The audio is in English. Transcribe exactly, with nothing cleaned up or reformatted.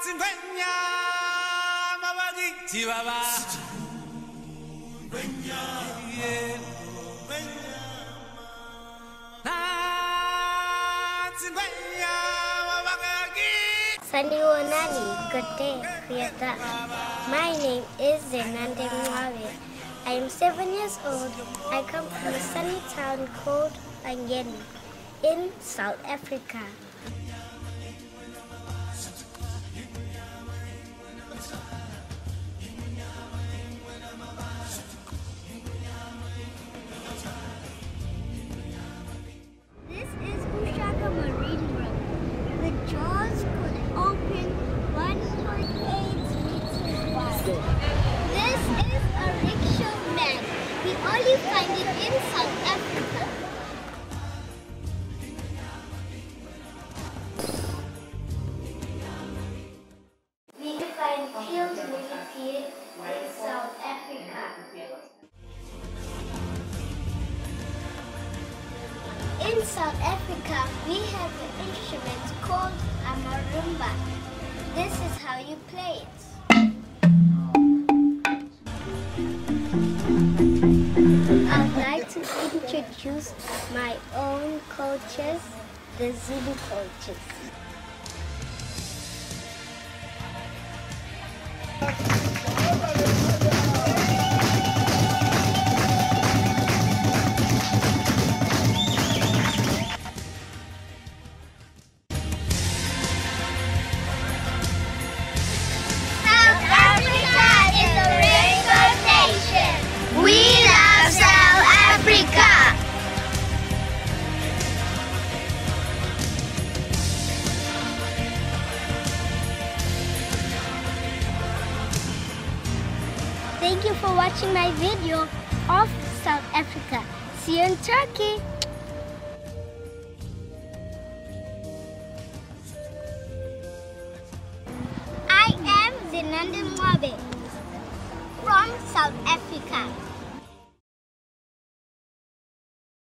Sandiwonani, good day, Kriyata. My name is SAZENANDE. I am seven years old. I come from a sunny town called Armnia in South Africa. This is Ushaka Marine Road. The jaws could open one point eight meters wide. This is a rickshaw man. We only find it in South Africa. We find field millipede in South Africa. In South Africa, we have an instrument called a marimba. This is how you play it. I'd like to introduce my own coaches, the Zulu coaches. Thank you for watching my video of South Africa. See you in Turkey. I am SAZENANDE from South Africa.